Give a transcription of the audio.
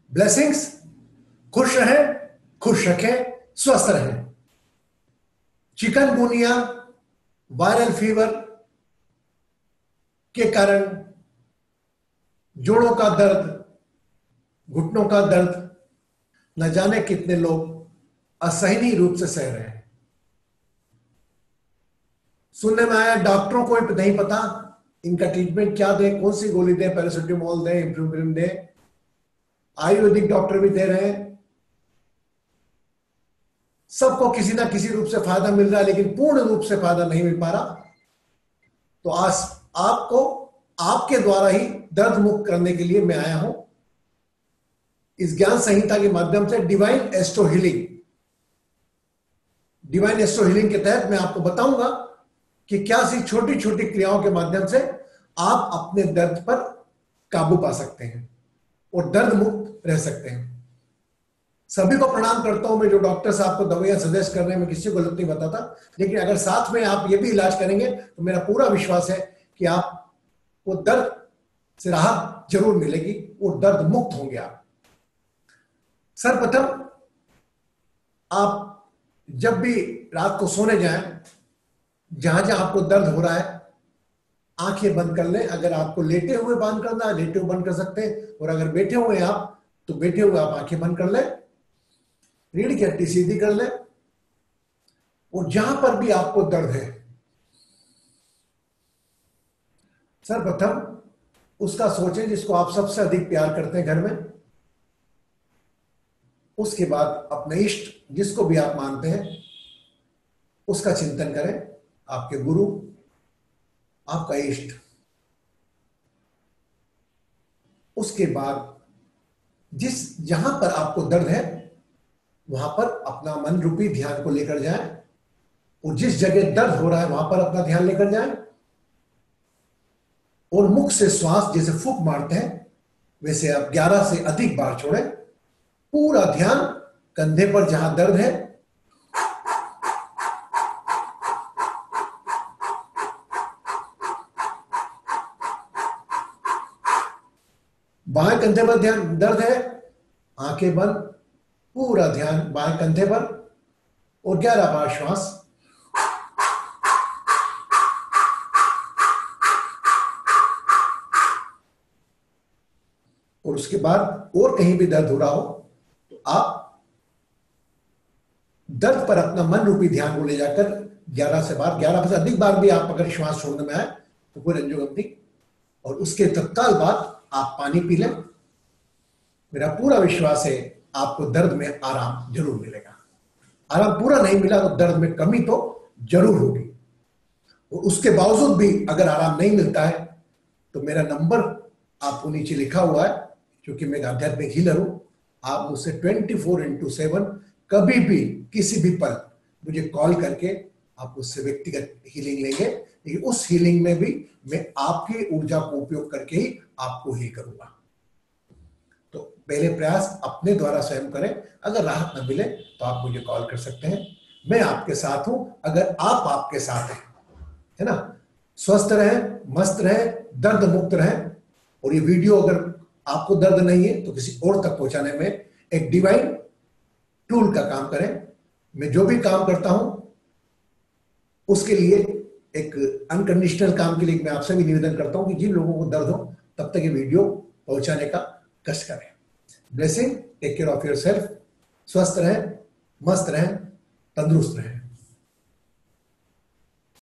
Blessings. खुश रहें, खुश रखें, स्वस्थ रहें। चिकन गुनिया वायरल फीवर के कारण जोड़ों का दर्द, घुटनों का दर्द न जाने कितने लोग असहनीय रूप से सह रहे हैं। सुनने में आया डॉक्टरों को नहीं पता इनका ट्रीटमेंट क्या दें, कौन सी गोली दें, पैरासिटामोल दें, इब्रुफेन दें। आयुर्वेदिक डॉक्टर भी दे रहे हैं। सबको किसी ना किसी रूप से फायदा मिल रहा है, लेकिन पूर्ण रूप से फायदा नहीं मिल पा रहा। तो आज आपको आपके द्वारा ही दर्द मुक्त करने के लिए मैं आया हूं इस ज्ञान संहिता के माध्यम से। Divine astro healing, divine astro healing के तहत मैं आपको बताऊंगा कि क्या सी छोटी छोटी क्रियाओं के माध्यम से आप अपने दर्द पर काबू पा सकते हैं और दर्द मुक्त रह सकते हैं। सभी को प्रणाम करता हूं मैं। जो डॉक्टर साहब को दवाइयां सजेस्ट कर रहे हैं, मैं किसी को गलत नहीं बताता, लेकिन अगर साथ में आप ये भी इलाज करेंगे तो मेरा पूरा विश्वास है कि आपको दर्द से राहत जरूर मिलेगी और दर्द मुक्त होंगे आप। सर्वप्रथम आप जब भी रात को सोने जाएं, जहां जहां आपको दर्द हो रहा है आंखें बंद कर लें। अगर आपको लेटे हुए बंद करना है, लेटे हुए बंद कर सकते हैं, और अगर बैठे हुए हैं आप तो बैठे हुए आप आंखें बंद कर लें, रीढ़ की हड्डी सीधी कर लें, और जहां पर भी आपको दर्द है सर्वप्रथम उसका सोचें जिसको आप सबसे अधिक प्यार करते हैं घर में। उसके बाद अपने इष्ट जिसको भी आप मानते हैं उसका चिंतन करें, आपके गुरु, आपका इष्ट। उसके बाद जहां पर आपको दर्द है वहां पर अपना मन रूपी ध्यान को लेकर जाएं, और जिस जगह दर्द हो रहा है वहां पर अपना ध्यान लेकर जाएं, और मुख से श्वास जैसे फूंक मारते हैं वैसे आप 11 से अधिक बार छोड़ें। पूरा ध्यान कंधे पर जहां दर्द है, बाएं कंधे पर ध्यान दर्द है, आंखें बंद, पूरा ध्यान बाएं कंधे पर, और 11 बार श्वास। और उसके बाद और कहीं भी दर्द हो रहा हो तो आप दर्द पर अपना मन रूपी ध्यान को ले जाकर 11 से अधिक बार भी आप अगर श्वास छोड़ने में आए तो कोई रंजोगम नहीं। और उसके तत्काल बाद आप पानी पी लें। मेरा पूरा विश्वास है आपको दर्द में आराम जरूर मिलेगा। आराम पूरा नहीं मिला तो दर्द में कमी तो जरूर होगी। और उसके बावजूद भी अगर आराम नहीं मिलता है तो मेरा नंबर आपको नीचे लिखा हुआ है, क्योंकि मैं एक आध्यात्मिक हीलर हूं। आप मुझसे 24/7 कभी भी किसी भी पल मुझे कॉल करके आप उससे व्यक्तिगत हीलिंग लेंगे। लेकिन उस हीलिंग में भी मैं आपकी ऊर्जा को उपयोग करके ही आपको हील करूंगा। तो पहले प्रयास अपने द्वारा स्वयं करें। अगर राहत न मिले तो आप मुझे कॉल कर सकते हैं। मैं आपके साथ हूं अगर आप आपके साथ हैं, है ना। स्वस्थ रहें, मस्त रहें, दर्द मुक्त रहें। और ये वीडियो अगर आपको दर्द नहीं है तो किसी और तक पहुंचाने में एक डिवाइन टूल का काम करें। मैं जो भी काम करता हूं उसके लिए एक अनकंडीशनल काम के लिए मैं आपसे भी निवेदन करता हूं कि जिन लोगों को दर्द हो तब तक ये वीडियो पहुंचाने का कष्ट करें। Blessing, take care of your self. स्वस्थ रहें, मस्त रहें, तंदुरुस्त रहें।